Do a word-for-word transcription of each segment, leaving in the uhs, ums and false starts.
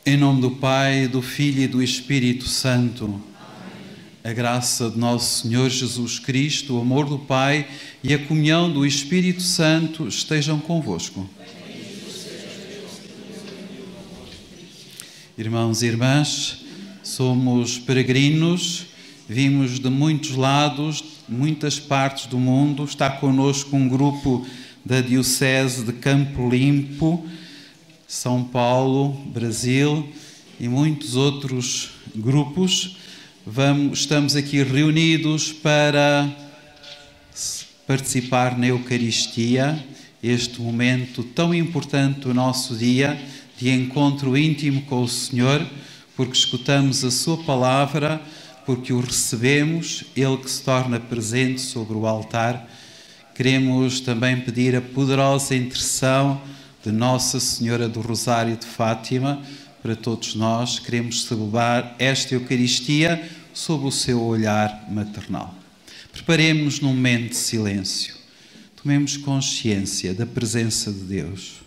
Em nome do Pai, do Filho e do Espírito Santo. Amém. A graça de nosso Senhor Jesus Cristo, o amor do Pai e a comunhão do Espírito Santo estejam convosco. Irmãos e irmãs, somos peregrinos, vimos de muitos lados, muitas partes do mundo. Está connosco um grupo da Diocese de Campo Limpo, São Paulo, Brasil e muitos outros grupos. Vamos, estamos aqui reunidos para participar na Eucaristia, este momento tão importante do nosso dia, de encontro íntimo com o Senhor, porque escutamos a Sua Palavra, porque o recebemos, Ele que se torna presente sobre o altar. Queremos também pedir a poderosa intercessão de Nossa Senhora do Rosário de Fátima para todos nós. Queremos celebrar esta Eucaristia sob o seu olhar maternal. Preparemos-nos num momento de silêncio. Tomemos consciência da presença de Deus.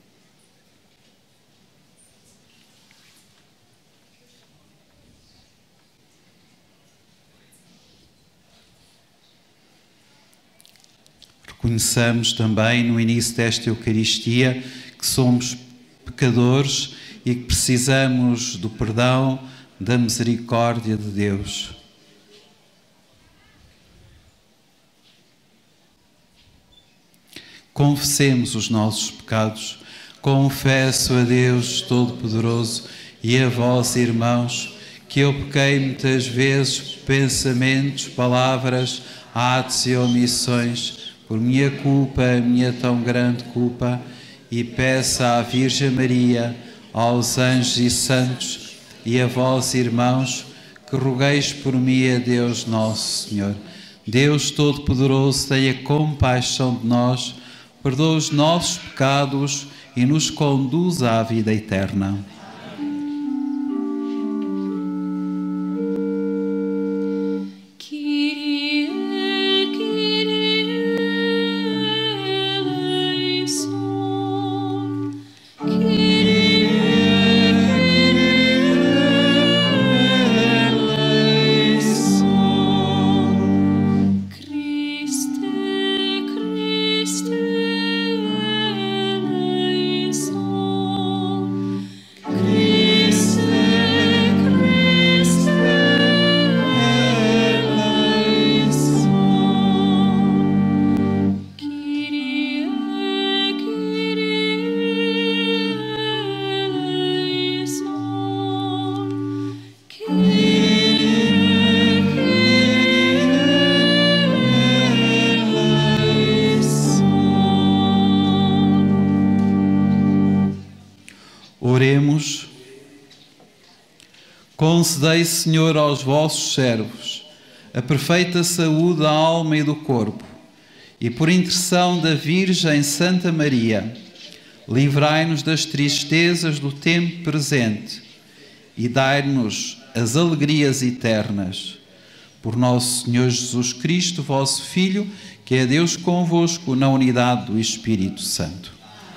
Reconheçamos também no início desta Eucaristia que somos pecadores e que precisamos do perdão, da misericórdia de Deus. Confessemos os nossos pecados. Confesso a Deus Todo-Poderoso e a vós, irmãos, que eu pequei muitas vezes por pensamentos, palavras, atos e omissões, por minha culpa, a minha tão grande culpa, e peço à Virgem Maria, aos anjos e santos, e a vós, irmãos, que rogueis por mim a Deus Nosso Senhor. Deus Todo-Poderoso, tenha compaixão de nós, perdoa os nossos pecados e nos conduz à vida eterna. Oremos. Concedei, Senhor, aos vossos servos a perfeita saúde da alma e do corpo, e por intercessão da Virgem Santa Maria, livrai-nos das tristezas do tempo presente e dai-nos as alegrias eternas. Por nosso Senhor Jesus Cristo, vosso Filho, que é Deus convosco na unidade do Espírito Santo.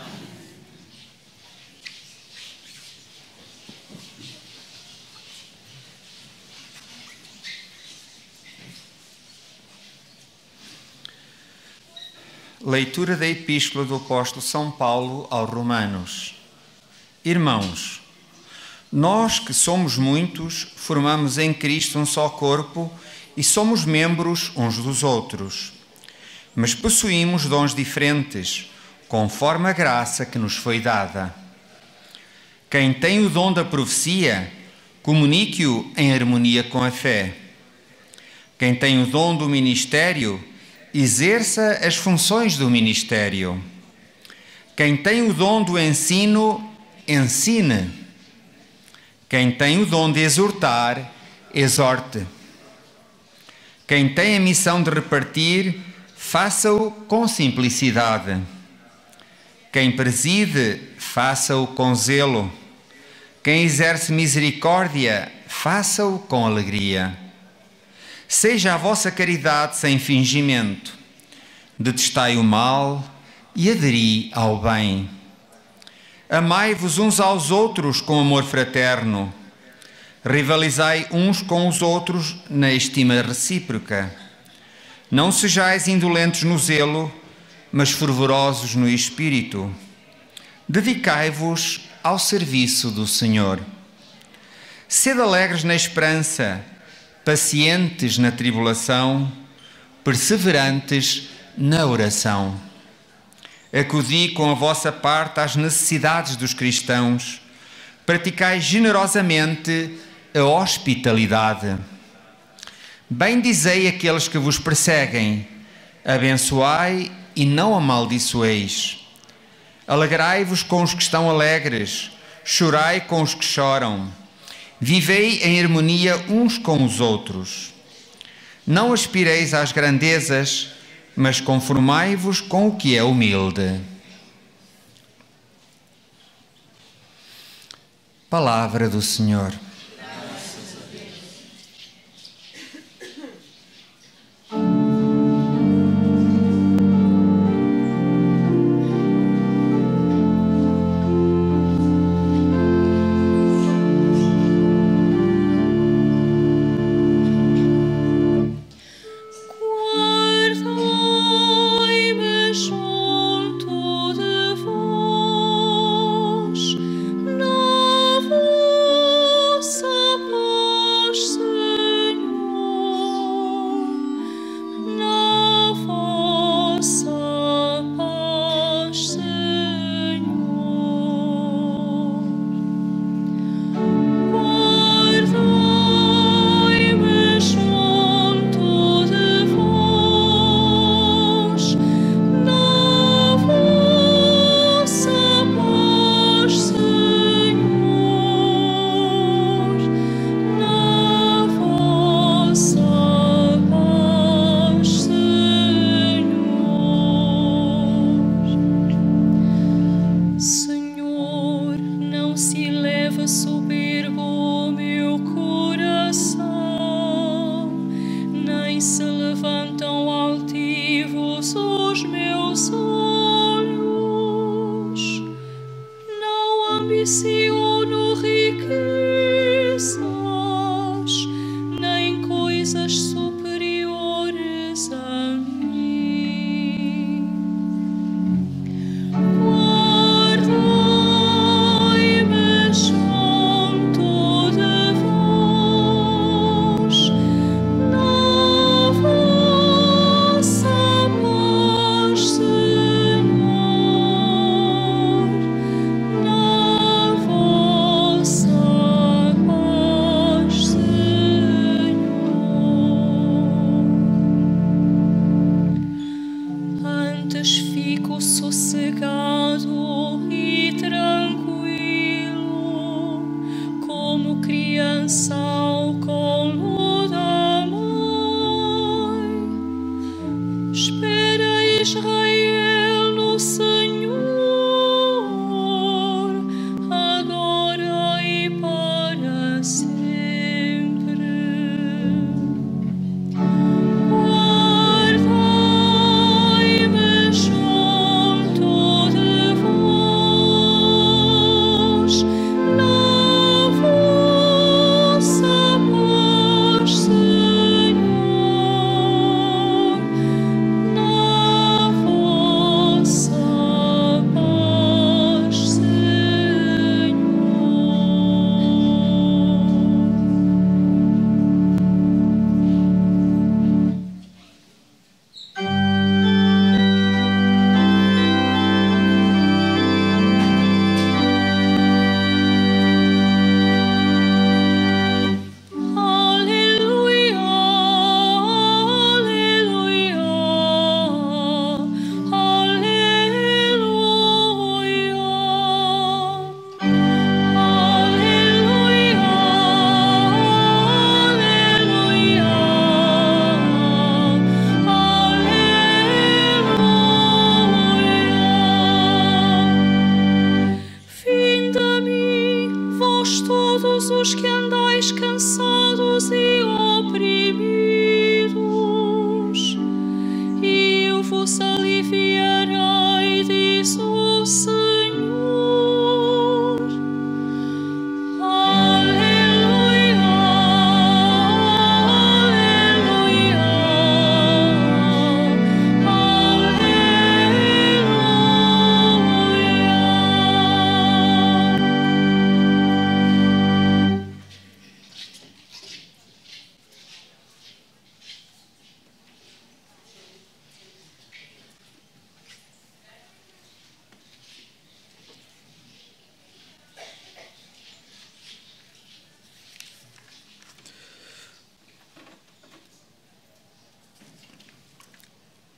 Leitura da Epístola do Apóstolo São Paulo aos Romanos. Irmãos, nós que somos muitos, formamos em Cristo um só corpo e somos membros uns dos outros. Mas possuímos dons diferentes, conforme a graça que nos foi dada. Quem tem o dom da profecia, comunique-o em harmonia com a fé. Quem tem o dom do ministério, exerça as funções do ministério. Quem tem o dom do ensino, ensine. Quem tem o dom de exortar, exorte. Quem tem a missão de repartir, faça-o com simplicidade. Quem preside, faça-o com zelo. Quem exerce misericórdia, faça-o com alegria. Seja a vossa caridade sem fingimento. Detestai o mal e aderi ao bem. Amai-vos uns aos outros com amor fraterno. Rivalizai uns com os outros na estima recíproca. Não sejais indolentes no zelo, mas fervorosos no espírito. Dedicai-vos ao serviço do Senhor. Sede alegres na esperança, pacientes na tribulação, perseverantes na oração. Acudi com a vossa parte às necessidades dos cristãos. Praticai generosamente a hospitalidade. Bendizei aqueles que vos perseguem. Abençoai e não amaldiçoeis. Alegrai-vos com os que estão alegres. Chorai com os que choram. Vivei em harmonia uns com os outros. Não aspireis às grandezas, mas conformai-vos com o que é humilde. Palavra do Senhor. Graças a Deus. Senhor, na vossa paz.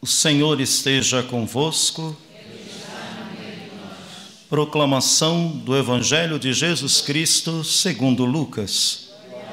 O Senhor esteja convosco. Proclamação do Evangelho de Jesus Cristo segundo Lucas.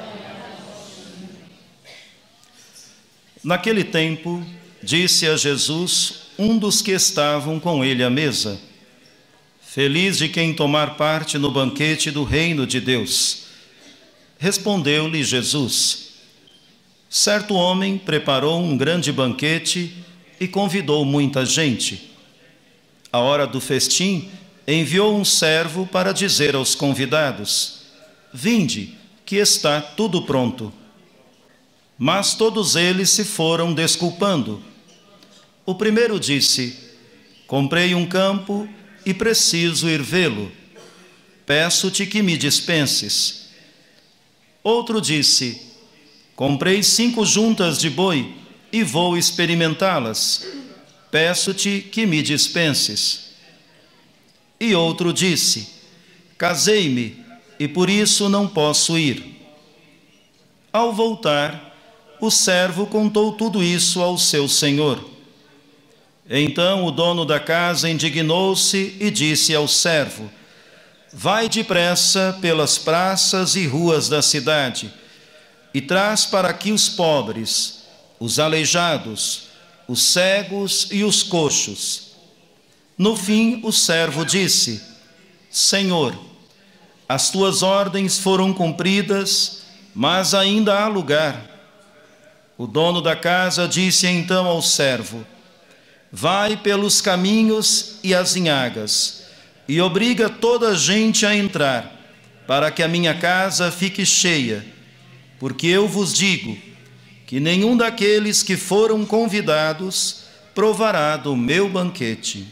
Naquele tempo, disse a Jesus um dos que estavam com ele à mesa: Feliz de quem tomar parte no banquete do reino de Deus. Respondeu-lhe Jesus: Certo homem preparou um grande banquete e convidou muita gente. À hora do festim, enviou um servo para dizer aos convidados: Vinde, que está tudo pronto. Mas todos eles se foram desculpando. O primeiro disse: Comprei um campo e preciso ir vê-lo. Peço-te que me dispenses. Outro disse: Comprei cinco juntas de boi e vou experimentá-las. Peço-te que me dispenses. E outro disse: Casei-me e por isso não posso ir. Ao voltar, o servo contou tudo isso ao seu senhor. Então o dono da casa indignou-se e disse ao servo: Vai depressa pelas praças e ruas da cidade e traz para aqui os pobres, os aleijados, os cegos e os coxos. No fim, o servo disse: Senhor, as tuas ordens foram cumpridas, mas ainda há lugar. O dono da casa disse então ao servo: Vai pelos caminhos e azinhagas, e obriga toda a gente a entrar, para que a minha casa fique cheia, porque eu vos digo que nenhum daqueles que foram convidados provará do meu banquete.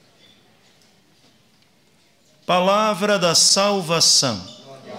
Palavra da salvação.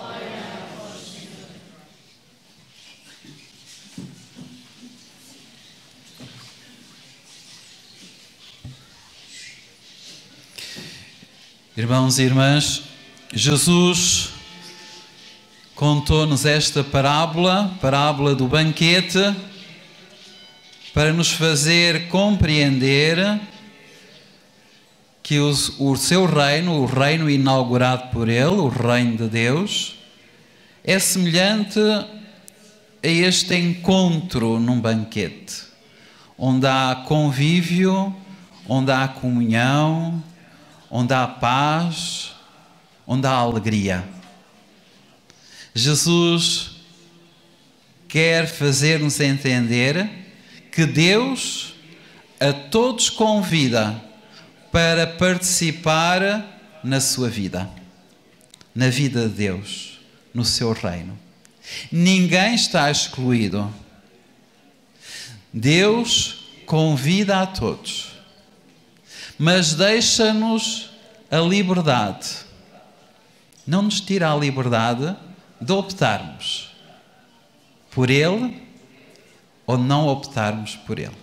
Irmãos e irmãs, Jesus contou-nos esta parábola, parábola do banquete, para nos fazer compreender que os, o seu reino, o reino inaugurado por ele, o reino de Deus, é semelhante a este encontro num banquete, onde há convívio, onde há comunhão, onde há paz, onde há alegria. Jesus quer fazer-nos entender que Deus a todos convida para participar na sua vida, na vida de Deus, no seu reino. Ninguém está excluído. Deus convida a todos, mas deixa-nos a liberdade. Não nos tira a liberdade de optarmos por Ele ou não optarmos por Ele.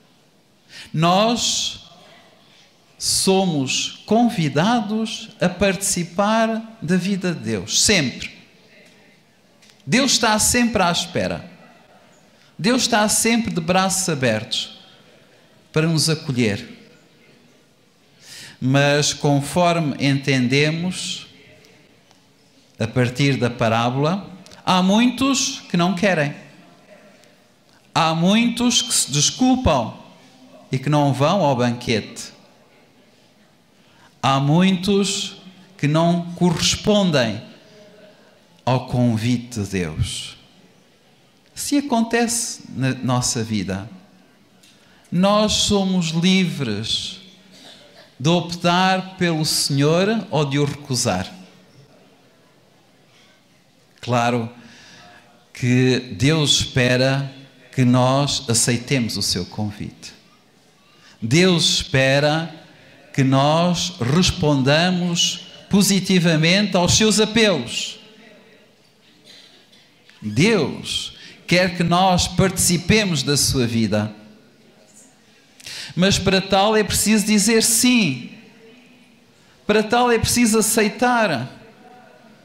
Nós somos convidados a participar da vida de Deus, sempre. Deus está sempre à espera. Deus está sempre de braços abertos para nos acolher. Mas conforme entendemos, a partir da parábola, há muitos que não querem. Há muitos que se desculpam e que não vão ao banquete. Há muitos que não correspondem ao convite de Deus. Se acontece na nossa vida, nós somos livres de optar pelo Senhor ou de o recusar. Claro que Deus espera que nós aceitemos o seu convite. Deus espera que nós respondamos positivamente aos seus apelos. Deus quer que nós participemos da sua vida. Mas para tal é preciso dizer sim. Para tal é preciso aceitar.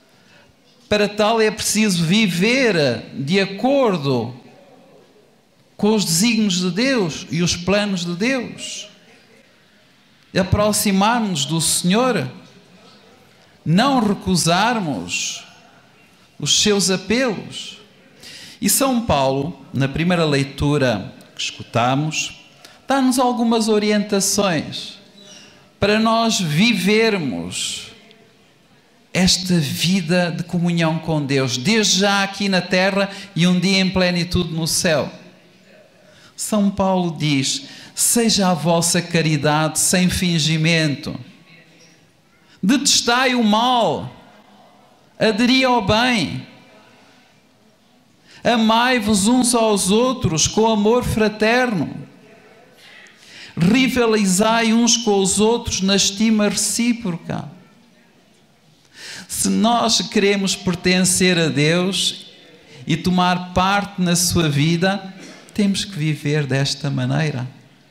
Para tal é preciso viver de acordo com os desígnios de Deus e os planos de Deus. Aproximar-nos do Senhor, não recusarmos os seus apelos. E São Paulo, na primeira leitura que escutamos, dá-nos algumas orientações para nós vivermos esta vida de comunhão com Deus, desde já aqui na terra e um dia em plenitude no céu. São Paulo diz: seja a vossa caridade sem fingimento, detestai o mal, aderi ao bem, amai-vos uns aos outros com amor fraterno, rivalizai uns com os outros na estima recíproca. Se nós queremos pertencer a Deus e tomar parte na sua vida, temos que viver desta maneira.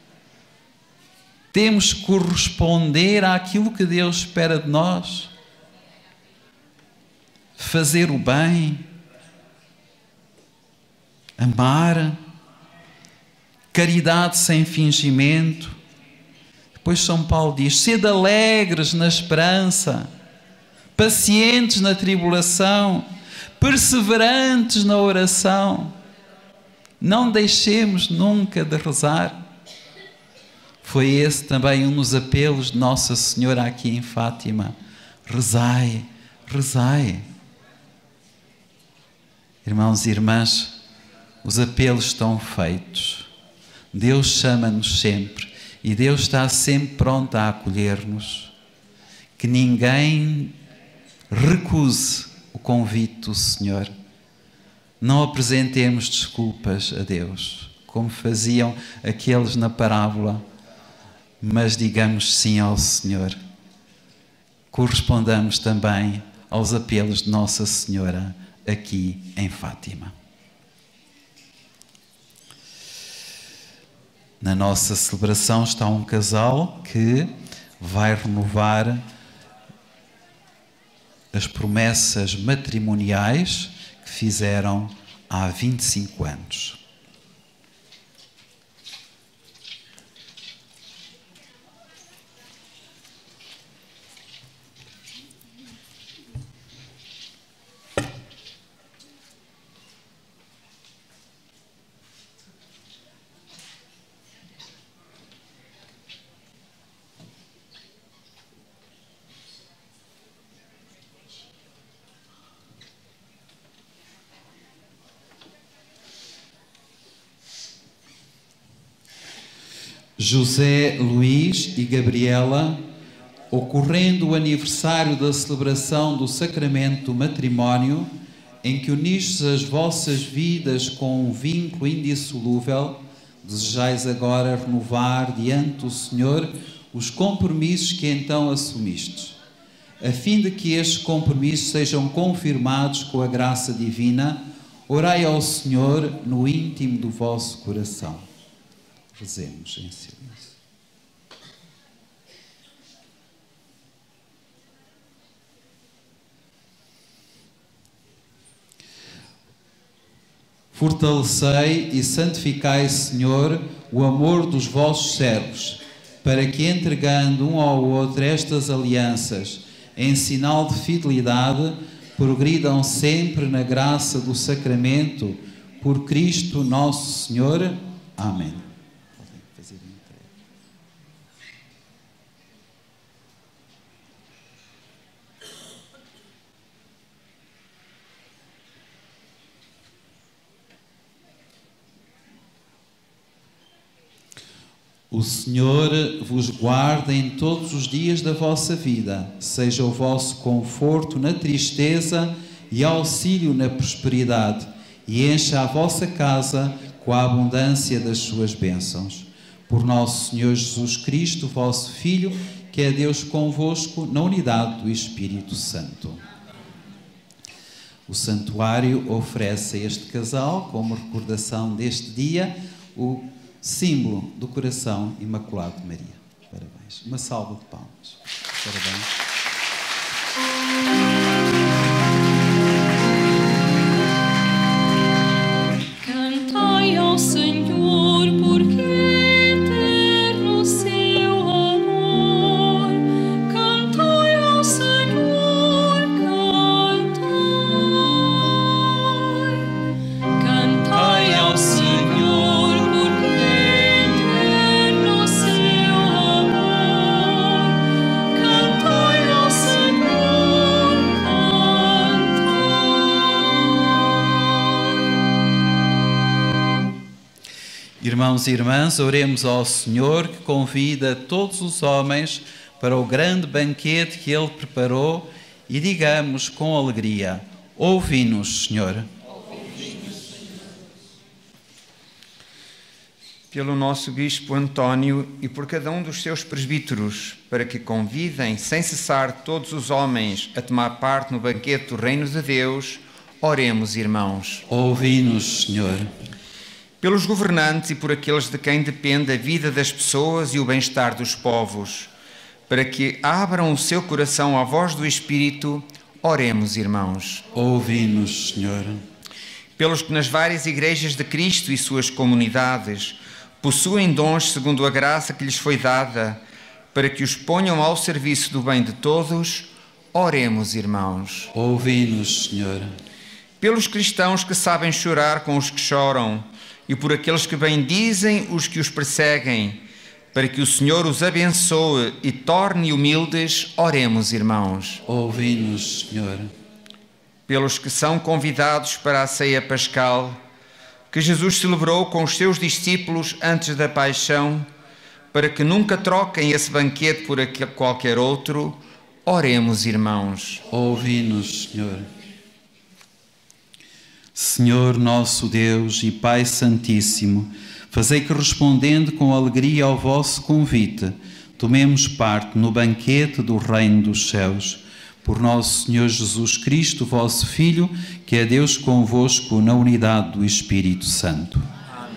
Temos que corresponder àquilo que Deus espera de nós. Fazer o bem, amar, caridade sem fingimento. Depois São Paulo diz: sede alegres na esperança, pacientes na tribulação, perseverantes na oração. Não deixemos nunca de rezar. Foi esse também um dos apelos de Nossa Senhora aqui em Fátima. Rezai, rezai. Irmãos e irmãs, os apelos estão feitos. Deus chama-nos sempre e Deus está sempre pronto a acolher-nos. Que ninguém recuse o convite do Senhor. Não apresentemos desculpas a Deus, como faziam aqueles na parábola, mas digamos sim ao Senhor. Correspondamos também aos apelos de Nossa Senhora aqui em Fátima. Na nossa celebração está um casal que vai renovar as promessas matrimoniais que fizeram há vinte e cinco anos. José Luís e Gabriela, ocorrendo o aniversário da celebração do sacramento do matrimónio, em que unistes as vossas vidas com um vínculo indissolúvel, desejais agora renovar diante do Senhor os compromissos que então assumistes, a fim de que estes compromissos sejam confirmados com a graça divina. Orai ao Senhor no íntimo do vosso coração. Rezemos em silêncio. Fortalecei e santificai, Senhor, o amor dos vossos servos, para que, entregando um ao outro estas alianças, em sinal de fidelidade, progridam sempre na graça do sacramento, por Cristo nosso Senhor. Amém. O Senhor vos guarde em todos os dias da vossa vida, seja o vosso conforto na tristeza e auxílio na prosperidade, e encha a vossa casa com a abundância das suas bênçãos. Por nosso Senhor Jesus Cristo, vosso Filho, que é Deus convosco, na unidade do Espírito Santo. O santuário oferece a este casal, como recordação deste dia, o símbolo do coração imaculado de Maria. Parabéns. Uma salva de palmas. Parabéns. Cantai ao Senhor. Irmãos e irmãs, oremos ao Senhor que convida todos os homens para o grande banquete que Ele preparou e digamos com alegria: ouvi-nos, Senhor. Pelo nosso Bispo António e por cada um dos seus presbíteros, para que convidem sem cessar todos os homens a tomar parte no banquete do Reino de Deus, oremos, irmãos. Ouvi-nos, Senhor. Pelos governantes e por aqueles de quem depende a vida das pessoas e o bem-estar dos povos, para que abram o seu coração à voz do Espírito, oremos, irmãos. Ouvi-nos, Senhor. Pelos que nas várias igrejas de Cristo e suas comunidades possuem dons segundo a graça que lhes foi dada, para que os ponham ao serviço do bem de todos, oremos, irmãos. Ouvi-nos, Senhor. Pelos cristãos que sabem chorar com os que choram, e por aqueles que bendizem os que os perseguem, para que o Senhor os abençoe e torne humildes, oremos, irmãos. Ouvi-nos, Senhor. Pelos que são convidados para a ceia pascal, que Jesus celebrou com os seus discípulos antes da paixão, para que nunca troquem esse banquete por qualquer outro, oremos, irmãos. Ouvi-nos, Senhor. Senhor nosso Deus e Pai Santíssimo, fazei que, respondendo com alegria ao vosso convite, tomemos parte no banquete do Reino dos Céus. Por nosso Senhor Jesus Cristo, vosso Filho, que é Deus convosco na unidade do Espírito Santo. Amém.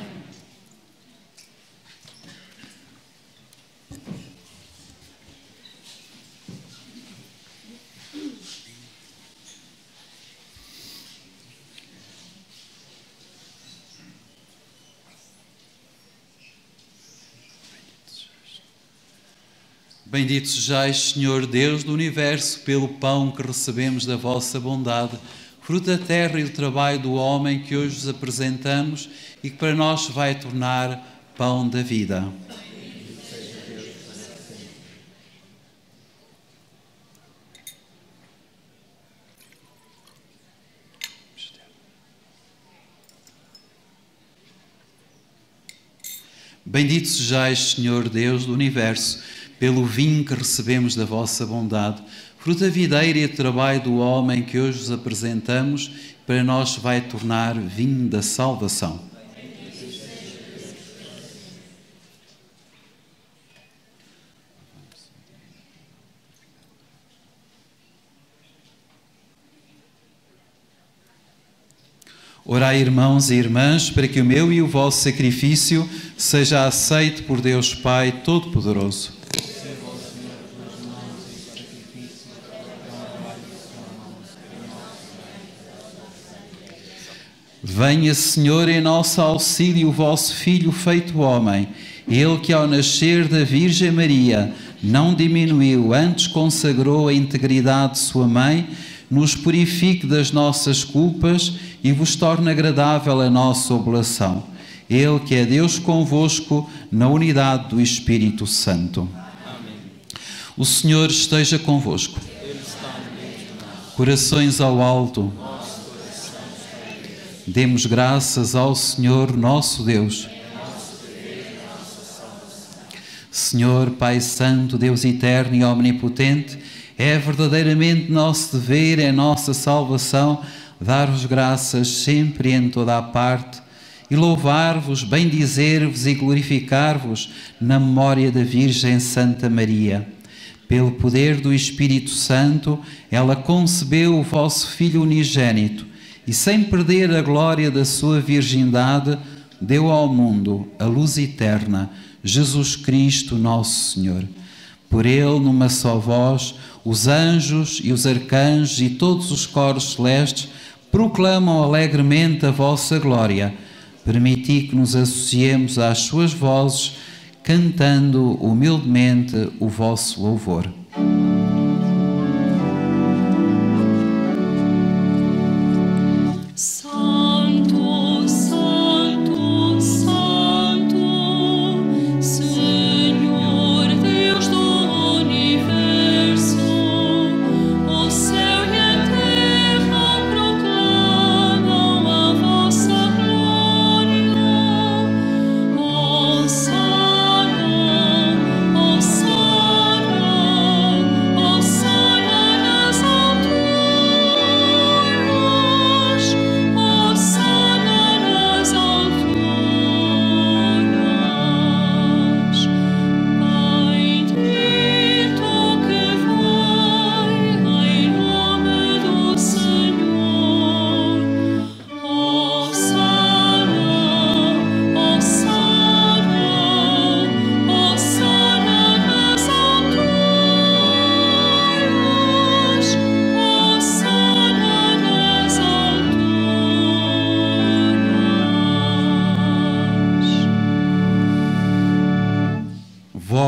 Bendito sejais, Senhor Deus do Universo, pelo pão que recebemos da vossa bondade, fruto da terra e do trabalho do homem que hoje vos apresentamos e que para nós se vai tornar pão da vida. Bendito sejais, Senhor Deus do Universo, pelo vinho que recebemos da vossa bondade, fruto da videira e do trabalho do homem que hoje vos apresentamos, para nós se vai tornar vinho da salvação. Orai, irmãos e irmãs, para que o meu e o vosso sacrifício seja aceito por Deus Pai Todo-Poderoso. Venha, Senhor, em nosso auxílio o vosso Filho feito homem, ele que ao nascer da Virgem Maria não diminuiu, antes consagrou a integridade de sua mãe, nos purifique das nossas culpas e vos torne agradável a nossa oblação. Ele que é Deus convosco na unidade do Espírito Santo. Amém. O Senhor esteja convosco. Ele está no meio de nós. Corações ao alto. Demos graças ao Senhor nosso Deus. Senhor, Pai Santo, Deus eterno e omnipotente, é verdadeiramente nosso dever, é nossa salvação, dar-vos graças sempre e em toda a parte e louvar-vos, bendizer-vos e glorificar-vos na memória da Virgem Santa Maria. Pelo poder do Espírito Santo, ela concebeu o vosso Filho unigênito e, sem perder a glória da sua virgindade, deu ao mundo a luz eterna, Jesus Cristo, nosso Senhor. Por ele, numa só voz, os anjos e os arcanjos e todos os coros celestes proclamam alegremente a vossa glória. Permiti que nos associemos às suas vozes, cantando humildemente o vosso louvor. Oh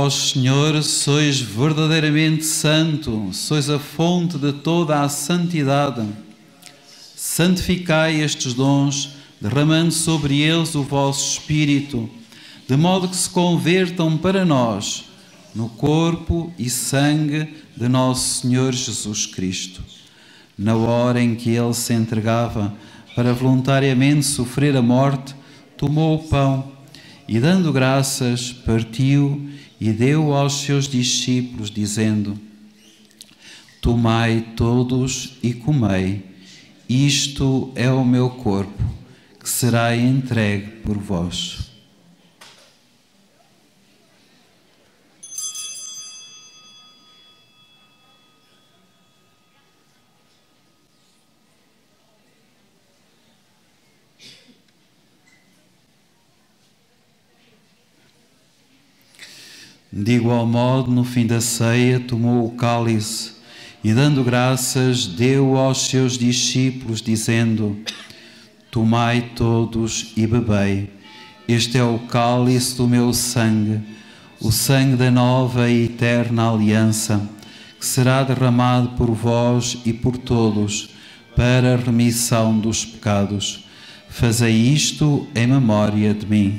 Vós, Senhor, sois verdadeiramente santo, sois a fonte de toda a santidade. Santificai estes dons, derramando sobre eles o vosso Espírito, de modo que se convertam para nós no corpo e sangue de nosso Senhor Jesus Cristo. Na hora em que ele se entregava para voluntariamente sofrer a morte, tomou o pão e, dando graças, partiu e deu aos seus discípulos, dizendo: Tomai todos e comei, isto é o meu corpo, que será entregue por vós. De igual modo, no fim da ceia, tomou o cálice e, dando graças, deu aos seus discípulos, dizendo: Tomai todos e bebei. Este é o cálice do meu sangue, o sangue da nova e eterna aliança, que será derramado por vós e por todos para a remissão dos pecados. Fazei isto em memória de mim.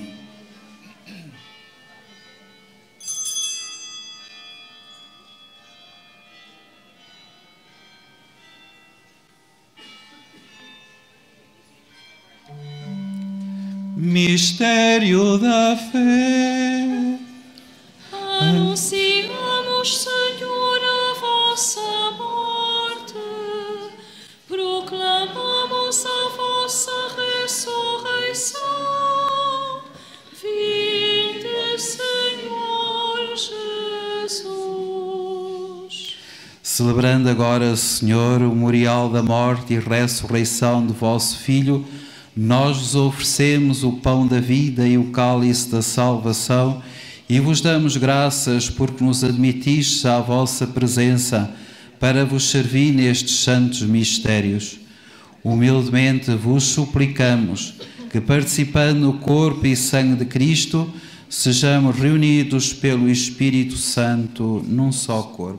Mistério da fé. Anunciamos, Senhor, a vossa morte, proclamamos a vossa ressurreição. Vinde, Senhor Jesus. Celebrando agora, Senhor, o memorial da morte e ressurreição de vosso Filho, nós vos oferecemos o pão da vida e o cálice da salvação e vos damos graças porque nos admitistes à vossa presença para vos servir nestes santos mistérios. Humildemente vos suplicamos que, participando no corpo e sangue de Cristo, sejamos reunidos pelo Espírito Santo num só corpo.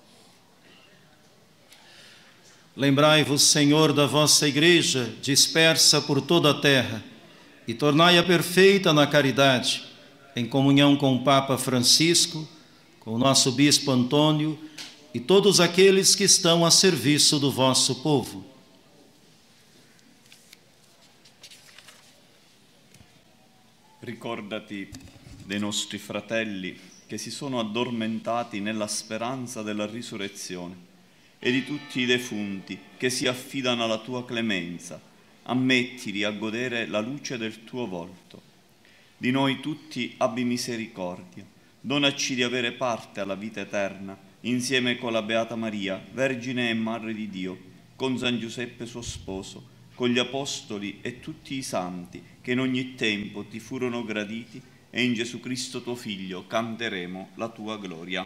Lembrai-vos, Senhor, da vossa Igreja, dispersa por toda a terra, e tornai-a perfeita na caridade, em comunhão com o Papa Francisco, com o nosso Bispo Antônio e todos aqueles que estão a serviço do vosso povo. Ricordati dei nostri fratelli che si sono addormentati nella speranza della risurrezione e di tutti i defunti che si affidano alla tua clemenza. Ammettili a godere la luce del tuo volto. Di noi tutti abbi misericordia. Donaci di avere parte alla vita eterna, insieme con la Beata Maria, Vergine e Madre di Dio, con San Giuseppe suo sposo, con gli Apostoli e tutti i santi che in ogni tempo ti furono graditi, e in Gesù Cristo tuo Figlio canteremo la tua gloria.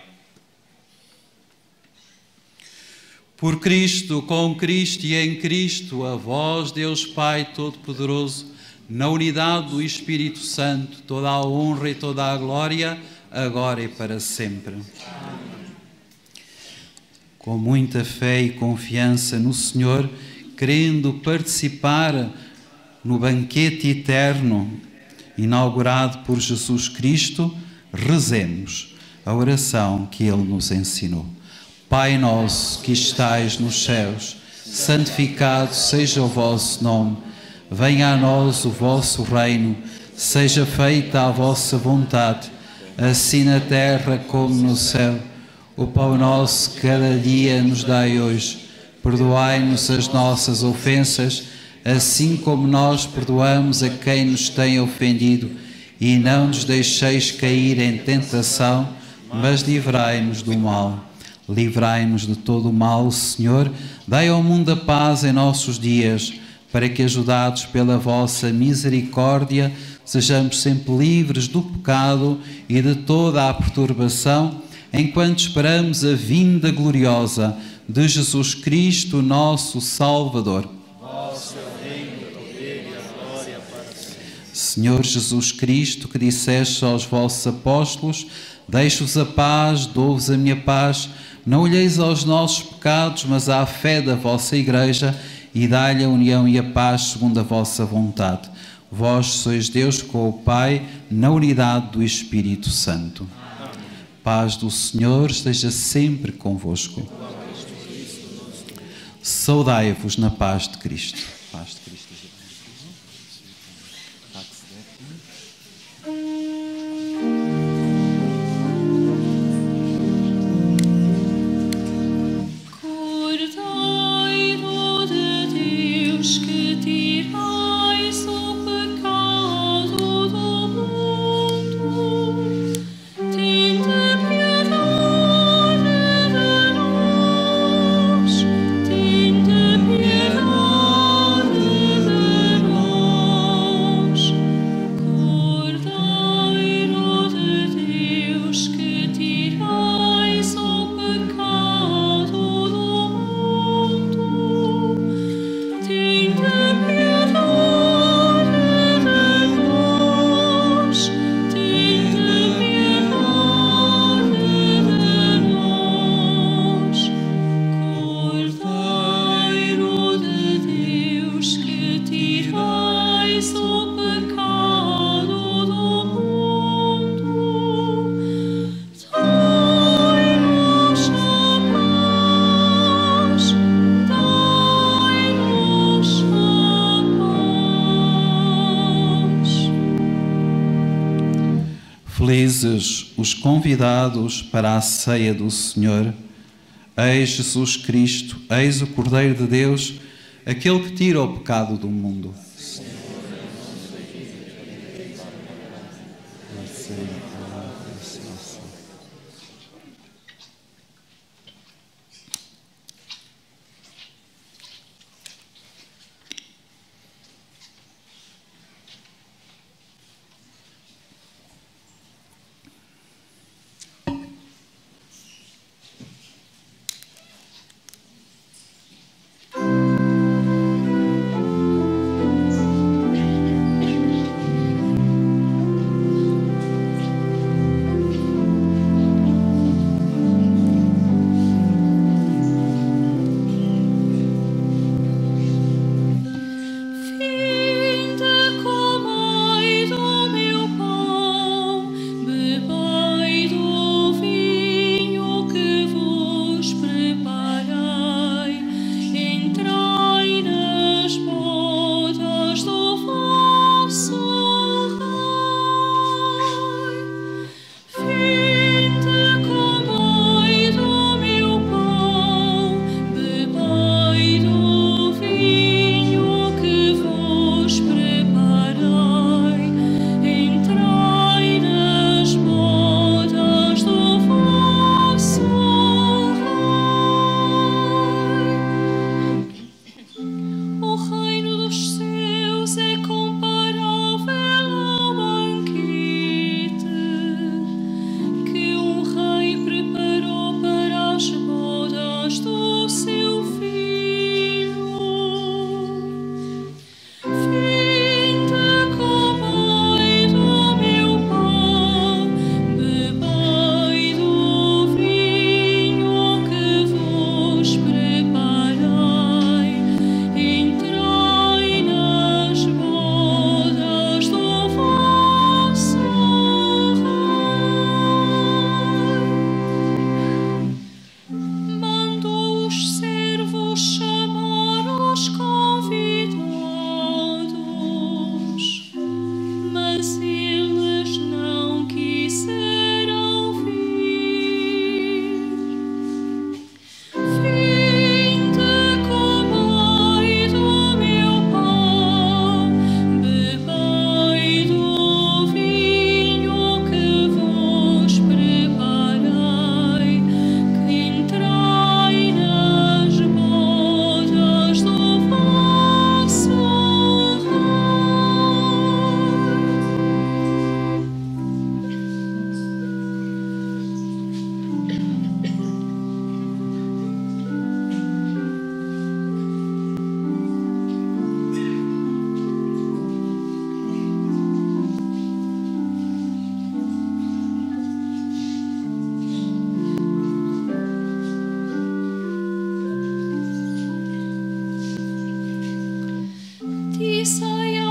Por Cristo, com Cristo e em Cristo, a vós, Deus Pai Todo-Poderoso, na unidade do Espírito Santo, toda a honra e toda a glória, agora e para sempre. Amém. Com muita fé e confiança no Senhor, querendo participar no banquete eterno inaugurado por Jesus Cristo, rezemos a oração que Ele nos ensinou. Pai nosso que estais nos céus, santificado seja o vosso nome. Venha a nós o vosso reino, seja feita a vossa vontade, assim na terra como no céu. O pão nosso cada dia nos dai hoje. Perdoai-nos as nossas ofensas, assim como nós perdoamos a quem nos tem ofendido. E não nos deixeis cair em tentação, mas livrai-nos do mal. Livrai-nos de todo o mal, Senhor. Dai ao mundo a paz em nossos dias, para que, ajudados pela vossa misericórdia, sejamos sempre livres do pecado e de toda a perturbação, enquanto esperamos a vinda gloriosa de Jesus Cristo, nosso Salvador. Senhor Jesus Cristo, que disseste aos vossos apóstolos: deixo-vos a paz, dou-vos a minha paz, não olheis aos nossos pecados, mas à fé da vossa Igreja, e dai-lhe a união e a paz segundo a vossa vontade. Vós sois Deus com o Pai, na unidade do Espírito Santo. Paz do Senhor esteja sempre convosco. Saudai-vos na paz de Cristo. Paz de Cristo. Cordeiro de Deus, que tirais o pecado do mundo, tende piedade de nós, tende piedade de nós. Cordeiro de Deus, que tirais o pecado do mundo, tende piedade de nós, tende piedade de nós. Cordeiro de Deus, que tirais o pecado do mundo, dai-nos a paz, dai-nos a paz. Felizes os convidados para a ceia do Senhor. Eis Jesus Cristo, eis o Cordeiro de Deus, aquele que tira o pecado do mundo.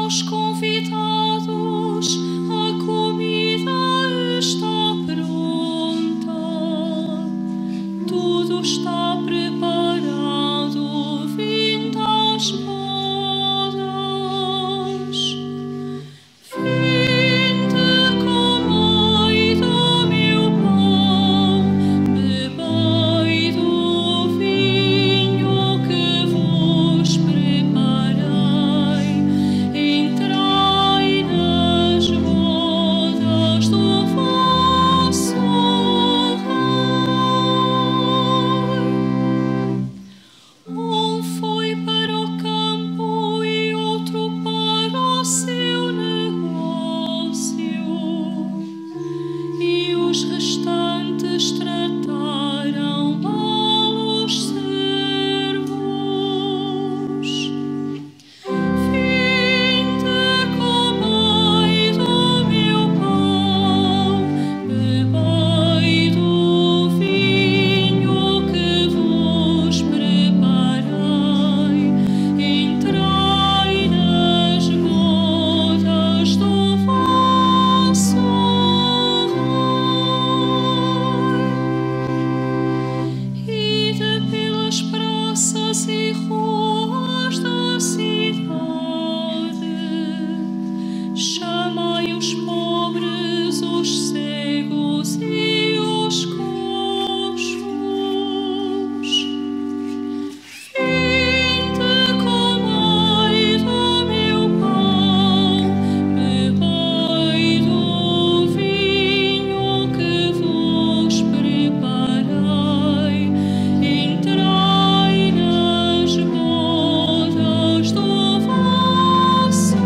aos convidados, a comida está pronta, tudo está preparado, vinde às bodas. Vinde, comei do meu pão, bebei do vinho que vos preparei, entrai nas bodas do vosso Rei. Um foi para o campo e outro para o seu negócio, e os restantes trataram mal os servos. Vinde, comei do meu pão, bebei do vinho que vos preparei, entrai nas bodas do vosso Rei. Ide pelas praças e ruas da cidade, chamai os pobres, os cegos e os coxos. Vinde, comei do meu pão, bebei do vinho que vos preparei, entrai nas bodas do vosso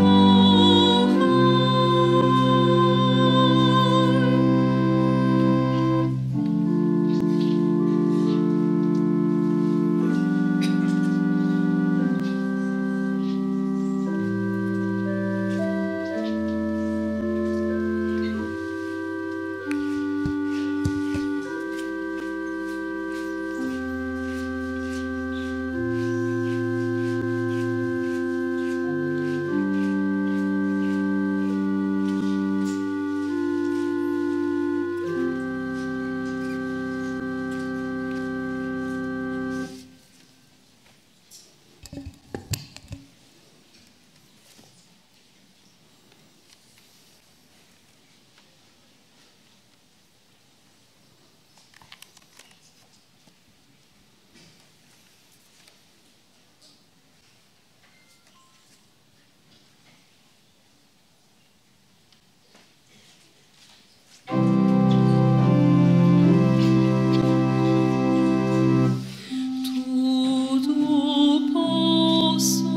tudo posso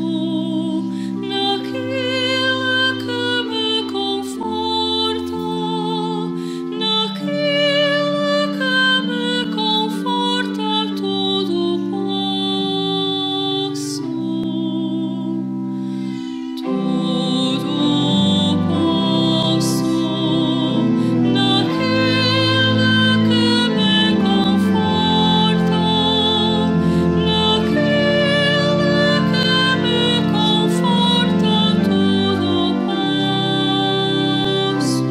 naquele que me conforta, naquele que me conforta, tudo posso, tudo posso naquele que me conforta, naquele que me conforta, tudo posso.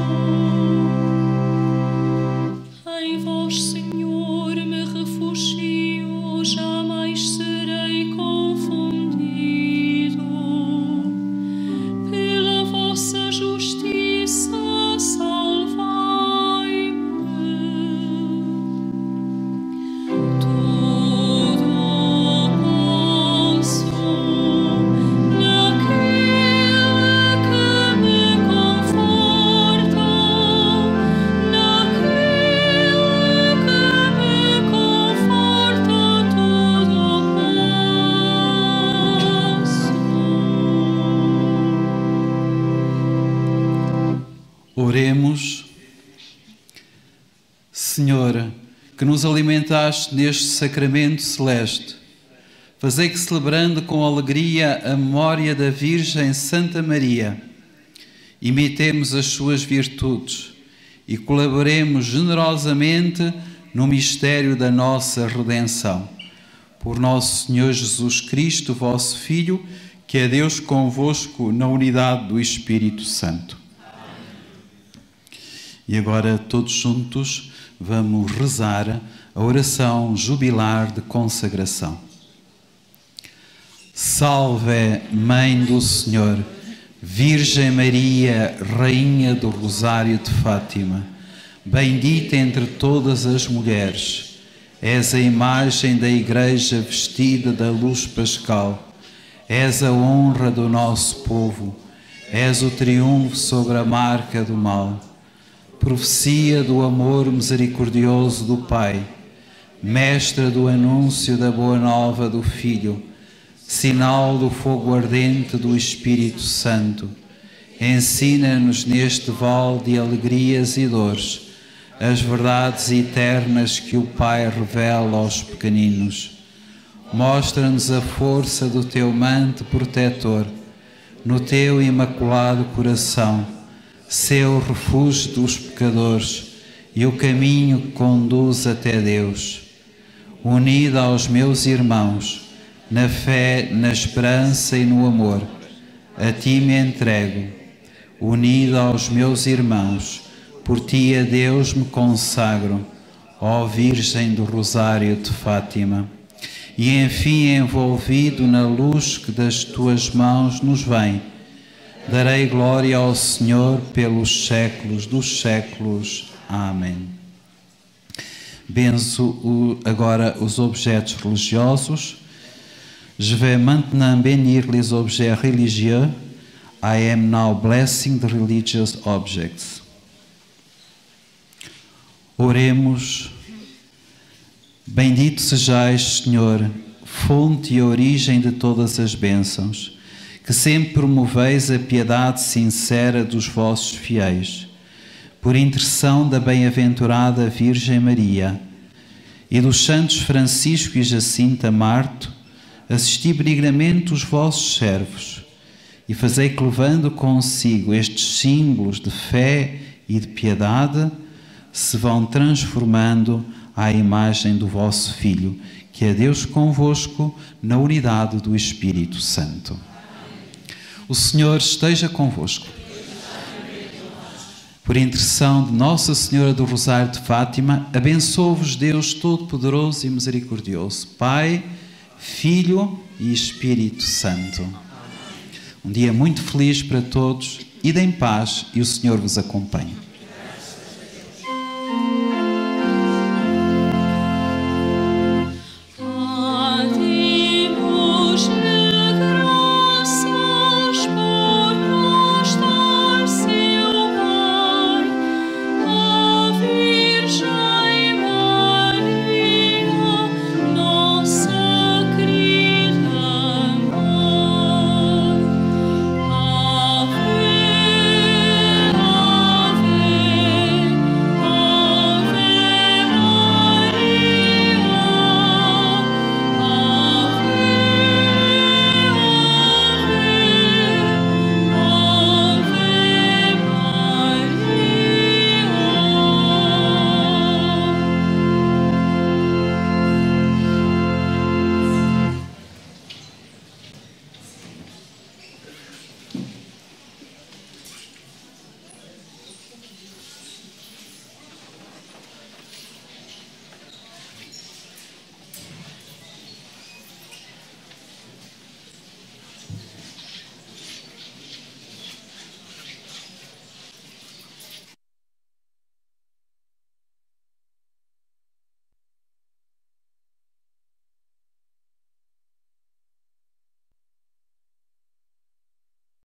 Em vós, Senhor, me refugio, jamais serei confundido. Pela vossa justiça, salvai-me. Tudo posso naquele que me conforta, naquele que me conforta, tudo posso. Oremos. Senhor, que nos alimentaste neste sacramento celeste, fazei que, celebrando com alegria a memória da Virgem Santa Maria, imitemos as suas virtudes e colaboremos generosamente no mistério da nossa redenção. Por nosso Senhor Jesus Cristo, vosso Filho, que é Deus convosco na unidade do Espírito Santo. E agora, todos juntos, vamos rezar a oração jubilar de consagração. Salve, Mãe do Senhor, Virgem Maria, Rainha do Rosário de Fátima, bendita entre todas as mulheres, és a imagem da Igreja vestida da luz pascal, és a honra do nosso povo, és o triunfo sobre a marca do mal, profecia do amor misericordioso do Pai, mestra do anúncio da boa nova do Filho, sinal do fogo ardente do Espírito Santo, ensina-nos neste vale de alegrias e dores as verdades eternas que o Pai revela aos pequeninos. Mostra-nos a força do teu manto protetor, no teu imaculado coração, seu refúgio dos pecadores e o caminho que conduz até Deus. Unida aos meus irmãos, na fé, na esperança e no amor, a ti me entrego. Unida aos meus irmãos, por ti a Deus me consagro, ó Virgem do Rosário de Fátima. E enfim, envolvido na luz que das tuas mãos nos vem, darei glória ao Senhor pelos séculos dos séculos. Amém. Benzo agora os objetos religiosos. Je vais maintenant bénir les objets religieux. I am now blessing the religious objects. Oremos. Bendito sejais, Senhor, fonte e origem de todas as bênçãos, que sempre promoveis a piedade sincera dos vossos fiéis, por intercessão da bem-aventurada Virgem Maria e dos santos Francisco e Jacinta Marto, assisti benignamente os vossos servos e fazei que, levando consigo estes símbolos de fé e de piedade, se vão transformando à imagem do vosso Filho, que é Deus convosco na unidade do Espírito Santo. O Senhor esteja convosco. Por intercessão de Nossa Senhora do Rosário de Fátima, abençoe-vos Deus Todo-Poderoso e Misericordioso, Pai, Filho e Espírito Santo. Um dia muito feliz para todos, ide em paz e o Senhor vos acompanhe.